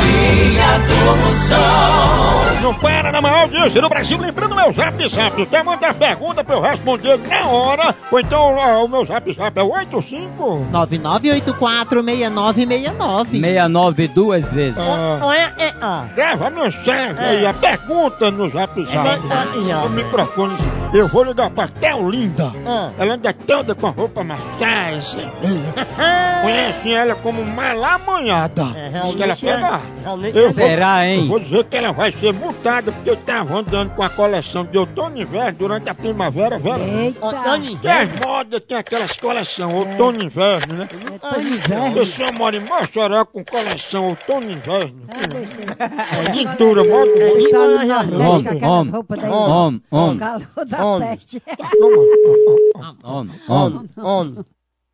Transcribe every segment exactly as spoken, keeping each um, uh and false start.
dia do Moção. Não para na maior audiência do Brasil, lembrando o meu zap zap. Quer mandar pergunta pra eu responder na hora? Ou então ó, o meu zap zap é oito cinco nove nove oito quatro seis nove seis nove. sessenta e nove duas vezes. Ah, grava a mensagem aí, a pergunta no zap zap. O microfone. Eu vou ligar pra Teolinda. Ela anda toda com a roupa marcada. Conhecem ela como Malamanhada. Diz que ela pega. Eu Será, vou, hein? Eu vou dizer que ela vai ser multada porque estava andando com a coleção de outono e inverno durante a primavera, verão. Que as modas tem aquelas coleções outono e inverno, né? Outono e inverno? O senhor mora em Mossoró com coleção outono e inverno. Pintura, moda. Homem, homem, homem, homem. Calor da peste. Homem, homem, homem.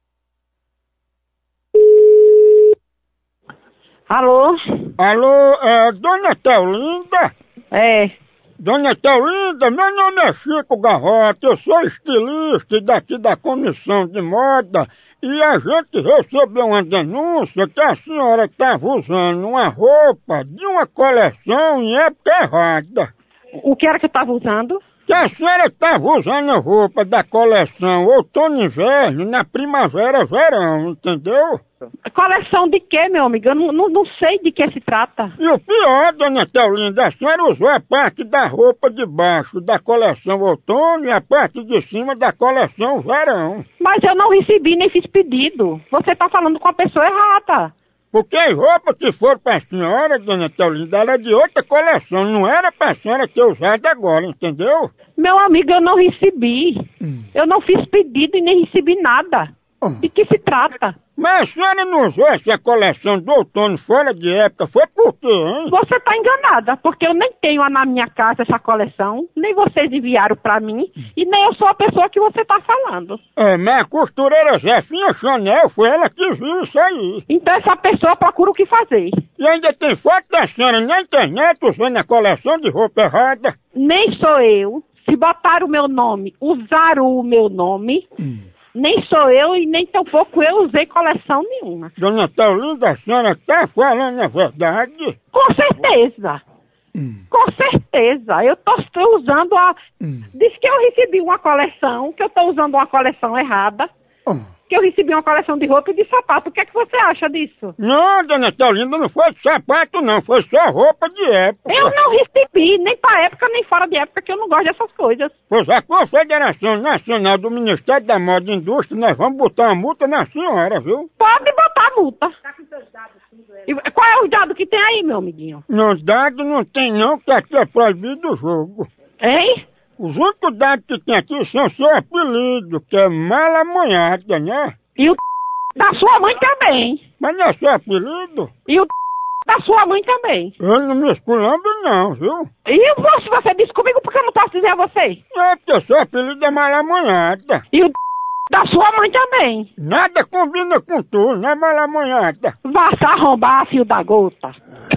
Alô? Alô, é Dona Teolinda? É. Dona Teolinda, meu nome é Chico Garrota, eu sou estilista daqui da Comissão de Moda e a gente recebeu uma denúncia que a senhora estava usando uma roupa de uma coleção em época errada. O que era que eu estava usando? Que a senhora estava usando a roupa da coleção outono e inverno na primavera verão, entendeu? Coleção de quê, meu amigo? Eu não, não, não sei de que se trata. E o pior, Dona Teolinda, a senhora usou a parte da roupa de baixo da coleção outono e a parte de cima da coleção verão. Mas eu não recebi nem fiz pedido. Você está falando com a pessoa errada. Porque as roupas que foram para a senhora, Dona Teolinda, era de outra coleção, não era para a senhora ter usado agora, entendeu? Meu amigo, eu não recebi. Hum. Eu não fiz pedido e nem recebi nada. Hum. De que se trata? Mas a senhora não usou essa coleção do outono fora de época, foi por quê, hein? Você está enganada, porque eu nem tenho na minha casa essa coleção, nem vocês enviaram para mim, e nem eu sou a pessoa que você está falando. É, mas a costureira Zefinha Chanel, foi ela que viu isso aí. Então essa pessoa procura o que fazer. E ainda tem foto da senhora na internet usando a coleção de roupa errada? Nem sou eu. Se botaram o meu nome, usaram o meu nome... Hum. Nem sou eu e nem tampouco eu usei coleção nenhuma. Dona Teolinda, a senhora está falando a verdade? Com certeza. Hum. Com certeza. Eu estou usando a... Hum. Diz que eu recebi uma coleção, que eu estou usando uma coleção errada. Oh. Que eu recebi uma coleção de roupa e de sapato. O que é que você acha disso? Não, Dona Teolinda, não foi de sapato não, foi só roupa de época. Eu não recebi, nem pra época, nem fora de época, que eu não gosto dessas coisas. Pois a Confederação Nacional do Ministério da Moda e Indústria, nós vamos botar uma multa na senhora, viu? Pode botar a multa. Tá com seus dados tudo, é? E qual é o dado que tem aí, meu amiguinho? Não, dado não tem não, que aqui é proibido o jogo. Hein? Os únicos dados que tem aqui são seu apelido, que é Malamanhada, né? E o da sua mãe também. Mas não é seu apelido? E o da sua mãe também. Eu não me esculhambo não, viu? E você, você disse comigo porque eu não posso dizer a você? É porque seu apelido é Malamanhada. E o da sua mãe também. Nada combina com tu, né, Malamanhada? Vá se arrombar, filho da gota.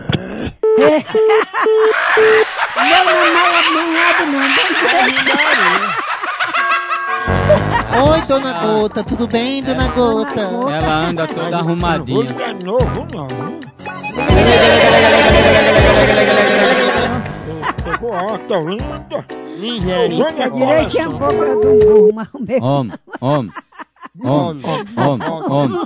Não, não é malamanhado não. Oi, Dona Gota, tudo bem, Dona Gota? Ela anda toda arrumadinha. Não é novo, não. Pegou alta, linda. Isso, direitinho a boca do burro, mas o meu... Homem, homem, homem, homem, homem.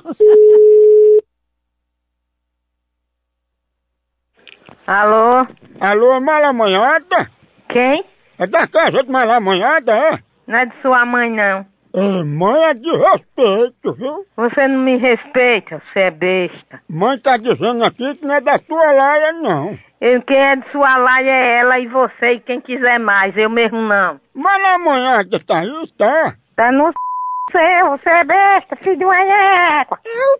Alô? Alô, Malamanhada? Quem? É da casa de Malamanhada, é? Não é de sua mãe, não. É, mãe é de respeito, viu? Você não me respeita, você é besta. Mãe tá dizendo aqui que não é da tua laia, não. Eu, quem é de sua laia é ela e você, e quem quiser mais, eu mesmo não. Malamanhada tá aí, tá? Tá no seu, você é besta, filho de uma égua.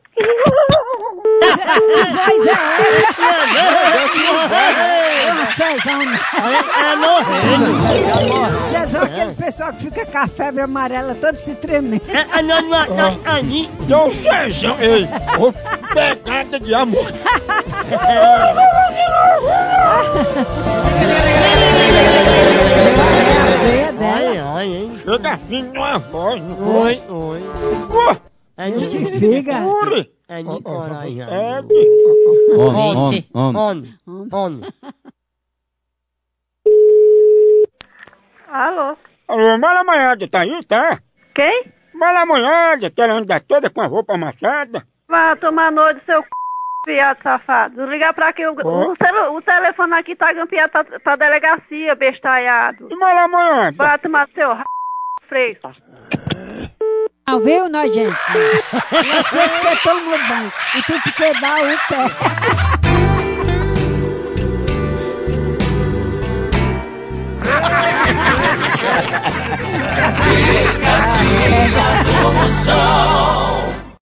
Vocês vão aquele pessoal que fica com a febre amarela todo se tremendo. Deu Cezão, ei, ô pegada de amor. Chega assim numa voz, não foi? Oi, oi. Uh, É de figa. Uri. É de coragem. É de... Homem, homem, homem. Homem, homem. Alô? Alô, Malamanhada, tá aí, tá? Quem? Malamanhada, que ela anda toda com a roupa amassada. Vai tomar noite, seu c... viado safado. Ligar pra aqui, o, Oh. o, celu- o telefone aqui tá gampeado pra, pra delegacia, bestalhado. E Malamanhada? Vai tomar seu r... fresco. Não, viu, nojento? Vocês que estão no banco. E tu que dá o pé. Picadinha do Moção.